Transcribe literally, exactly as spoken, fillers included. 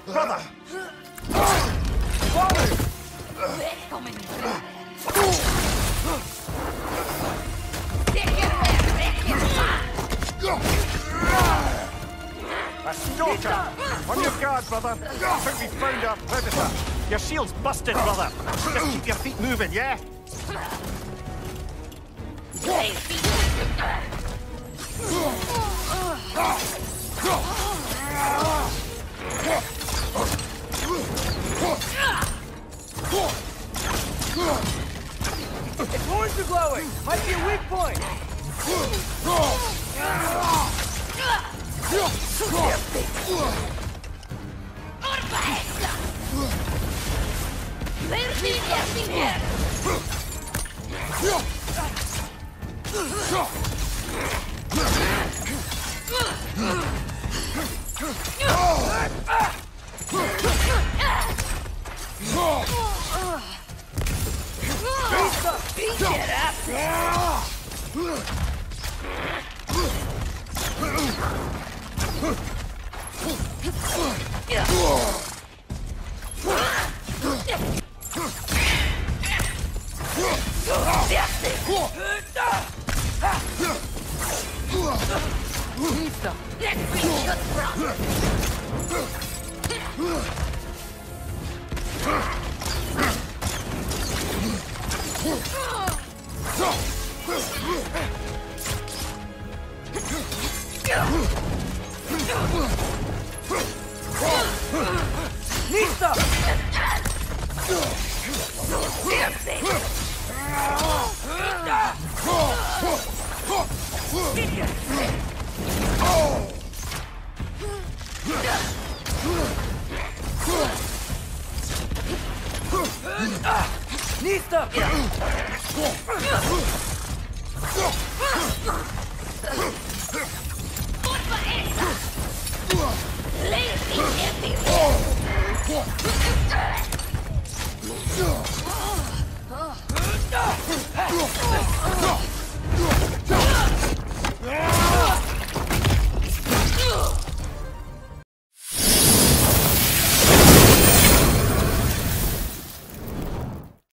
Brother! Follow! A stalker! On your guard, brother! I think we found our predator! Your shield's busted, brother! Just keep your feet moving, yeah? Its horns are glowing! Might be a weak point! Leave me,